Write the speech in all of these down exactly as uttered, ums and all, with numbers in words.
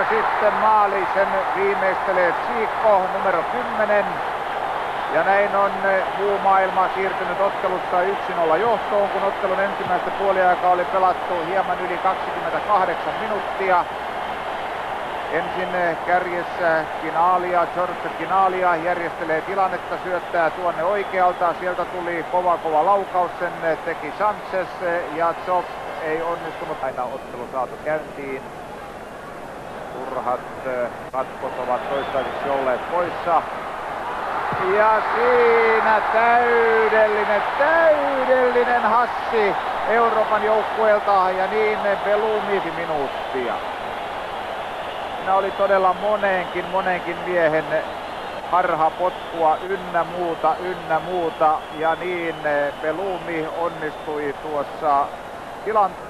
sitten maali, sen viimeistelee Tsiikko, numero kymmenen. Ja näin on muu maailma siirtynyt ottelussa yksi nolla johtoon, kun ottelun ensimmäistä puoliaikaa oli pelattu hieman yli kaksikymmentäkahdeksan minuuttia. Ensin kärjessä Kinalia, George Kinalia järjestelee tilannetta, syöttää tuonne oikealta. Sieltä tuli kova kova laukaus, sen teki Sanchez ja Job ei onnistunut. Aina ottelu saatu käyntiin. Turhat katkot ovat toistaiseksi olleet poissa. Ja siinä täydellinen, täydellinen hassi Euroopan joukkueelta ja niin Belumi minuuttia. Siinä oli todella monenkin, monenkin miehen harhapotkua ynnä muuta, ynnä muuta ja niin Belumi onnistui tuossa tilanteessa.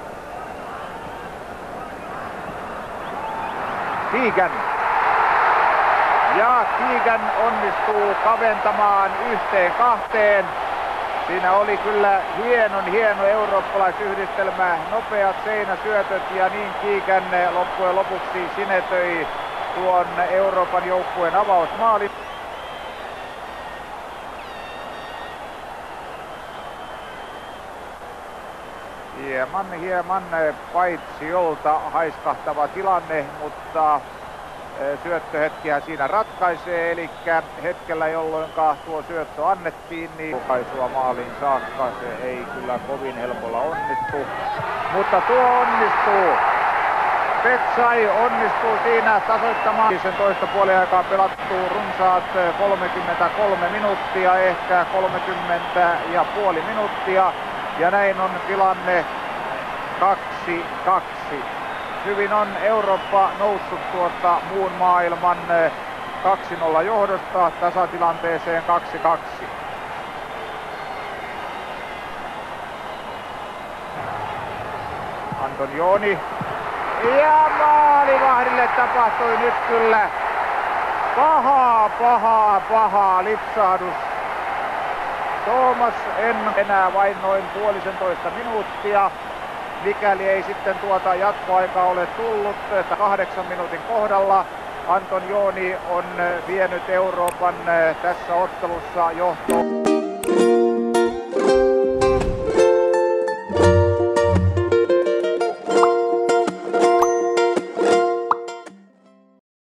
Keegan. Ja Keegan onnistuu kaventamaan yhteen kahteen. Siinä oli kyllä hienon hieno eurooppalaisyhdistelmä, nopeat seinäsyötöt ja niin Keegan loppujen lopuksi sinetöi tuon Euroopan joukkueen avausmaalin. Hieman hieman paitsiolta haiskahtava tilanne, mutta syöttöhetkiä siinä ratkaisee, eli hetkellä jolloin tuo syöttö annettiin, niin kaisua maaliin saakka se ei kyllä kovin helpolla onnistu, mutta tuo onnistuu. Betsai onnistuu siinä tasoittamaan. Sen toista puoliaikaa pelattu runsaat kolmekymmentäkolme minuuttia, ehkä kolmekymmentä ja puoli minuuttia, ja näin on tilanne kaksi kaksi. Hyvin on Eurooppa noussut tuota muun maailman kaksi nolla johdosta tasatilanteeseen kaksi kaksi. Antonioni. Ja maalivahdille tapahtui nyt kyllä pahaa, pahaa, pahaa lipsahdus. Thomas en enää vain noin puolisentoista minuuttia. Mikäli ei sitten tuota jatkoaikaa ole tullut, että kahdeksan minuutin kohdalla Antonioni on vienyt Euroopan tässä ottelussa johtoon.